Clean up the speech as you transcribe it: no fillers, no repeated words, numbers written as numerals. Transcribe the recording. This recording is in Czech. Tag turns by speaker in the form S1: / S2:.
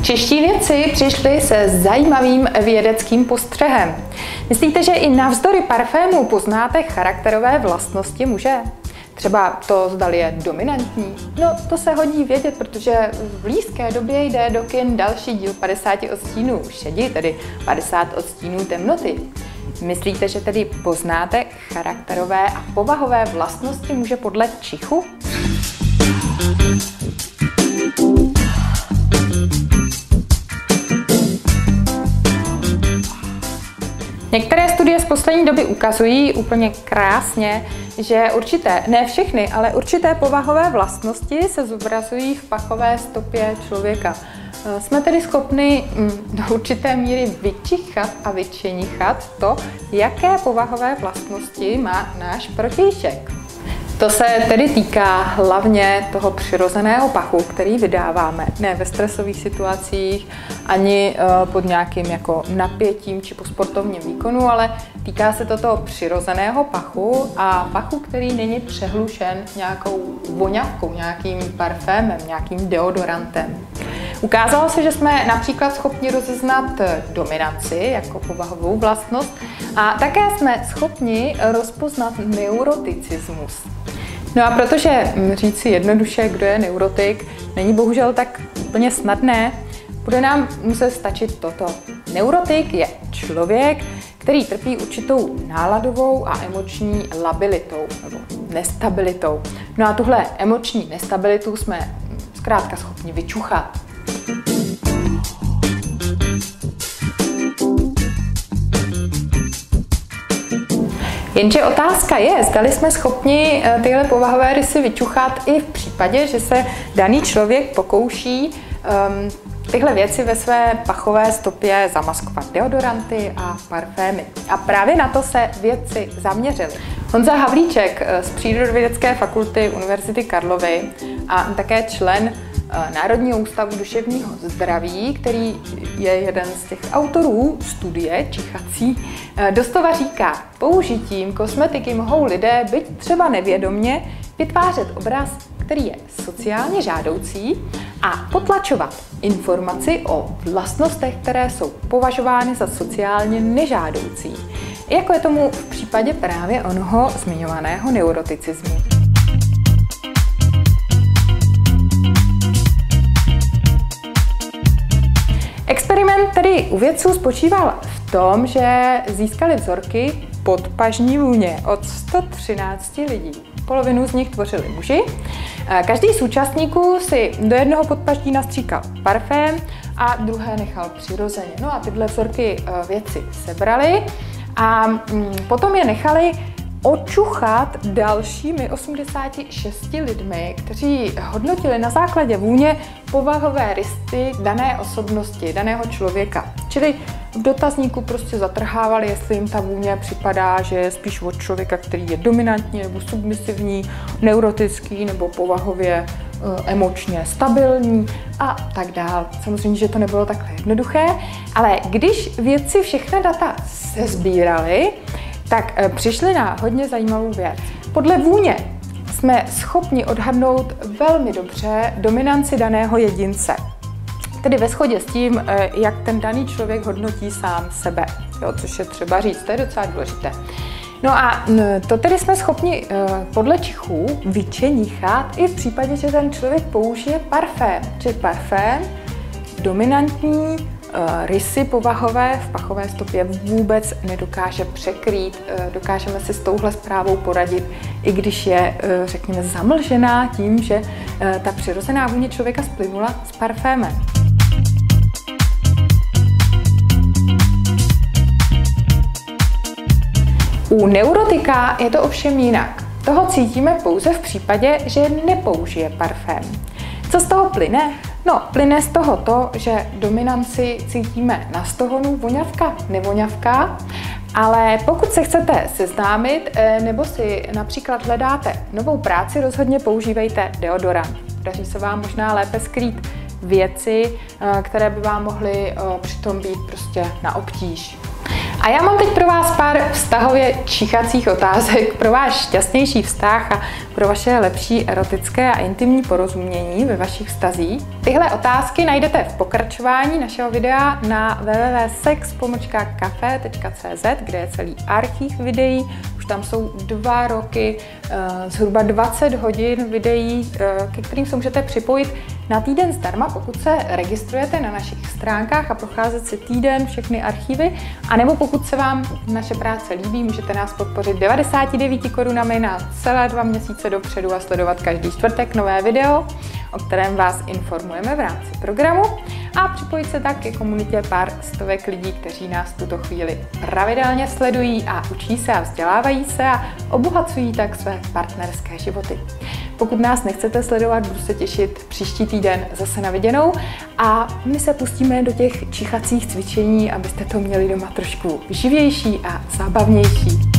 S1: Čeští vědci přišli se zajímavým vědeckým postřehem. Myslíte, že i navzdory parfému poznáte charakterové vlastnosti muže? Třeba to, zdali je dominantní? No, to se hodí vědět, protože v blízké době jde do kin další díl 50 odstínů šedi, tedy 50 odstínů temnoty. Myslíte, že tedy poznáte charakterové a povahové vlastnosti muže podle čichu? Některé studie z poslední doby ukazují úplně krásně, že určité, ne všechny, ale určité povahové vlastnosti se zobrazují v pachové stopě člověka. Jsme tedy schopni do určité míry vyčichat a vyčenichat to, jaké povahové vlastnosti má náš protějšek. To se tedy týká hlavně toho přirozeného pachu, který vydáváme, ne ve stresových situacích, ani pod nějakým jako napětím či po sportovním výkonu, ale týká se to toho přirozeného pachu a pachu, který není přehlušen nějakou voňavkou, nějakým parfémem, nějakým deodorantem. Ukázalo se, že jsme například schopni rozeznat dominanci jako povahovou vlastnost a také jsme schopni rozpoznat neuroticismus. No a protože říct si jednoduše, kdo je neurotik, není bohužel tak úplně snadné, bude nám muset stačit toto. Neurotik je člověk, který trpí určitou náladovou a emoční labilitou nebo nestabilitou. No a tuhle emoční nestabilitu jsme zkrátka schopni vyčuchat. Jenže otázka je, zdali jsme schopni tyhle povahové rysy vyčuchat i v případě, že se daný člověk pokouší tyhle věci ve své pachové stopě zamaskovat deodoranty a parfémy. A právě na to se vědci zaměřili. Honza Havlíček z Přírodovědecké fakulty Univerzity Karlovy a také člen Národního ústavu duševního zdraví, který je jeden z těch autorů studie čichací, doslova říká, použitím kosmetiky mohou lidé, byť třeba nevědomně, vytvářet obraz, který je sociálně žádoucí a potlačovat informaci o vlastnostech, které jsou považovány za sociálně nežádoucí. Jako je tomu v případě právě onoho zmiňovaného neuroticismu. Experiment tedy u vědců spočíval v tom, že získali vzorky podpažní vůně od 113 lidí. Polovinu z nich tvořili muži. Každý z účastníků si do jednoho podpaží nastříkal parfém a druhé nechal přirozeně. No a tyhle vzorky vědci sebrali a potom je nechali očuchat dalšími 86 lidmi, kteří hodnotili na základě vůně povahové rysy dané osobnosti, daného člověka. Čili v dotazníku prostě zatrhávali, jestli jim ta vůně připadá, že je spíš od člověka, který je dominantní nebo submisivní, neurotický nebo povahově emočně stabilní a tak dál. Samozřejmě, že to nebylo takhle jednoduché, ale když vědci všechna data sesbírali, tak přišli na hodně zajímavou věc. Podle vůně jsme schopni odhadnout velmi dobře dominanci daného jedince. Tedy ve shodě s tím, jak ten daný člověk hodnotí sám sebe, jo, což je třeba říct, to je docela důležité. No a to tedy jsme schopni podle čichů vyčenichat i v případě, že ten člověk použije parfém. Čili parfém dominantní rysy povahové v pachové stopě vůbec nedokáže překrýt. Dokážeme si s touhle zprávou poradit, i když je, řekněme, zamlžená tím, že ta přirozená vůně člověka splynula s parfémem. U neurotika je to ovšem jinak. Toho cítíme pouze v případě, že nepoužije parfém. Co z toho plyne? No, plyne z toho to, že dominanci cítíme na stohonu, voňavka, nevoňavka, ale pokud se chcete seznámit nebo si například hledáte novou práci, rozhodně používejte deodorant. Daří se vám možná lépe skrýt věci, které by vám mohly přitom být prostě na obtíž. A já mám teď pro vás pár vztahově čichacích otázek pro váš šťastnější vztah a pro vaše lepší erotické a intimní porozumění ve vašich vztazích? Tyhle otázky najdete v pokračování našeho videa na www.sex-cafe.cz, kde je celý archív videí. Už tam jsou 2 roky, zhruba 20 hodin videí, ke kterým se můžete připojit na týden zdarma, pokud se registrujete na našich stránkách a procházet si týden všechny archivy, anebo pokud se vám naše práce líbí, můžete nás podpořit 99 korunami na celé 2 měsíce dopředu a sledovat každý čtvrtek nové video, o kterém vás informujeme v rámci programu, a připojit se tak ke komunitě pár stovek lidí, kteří nás v tuto chvíli pravidelně sledují a učí se a vzdělávají se a obohacují tak své partnerské životy. Pokud nás nechcete sledovat, budu se těšit příští týden zase na viděnou a my se pustíme do těch čichacích cvičení, abyste to měli doma trošku živější a zábavnější.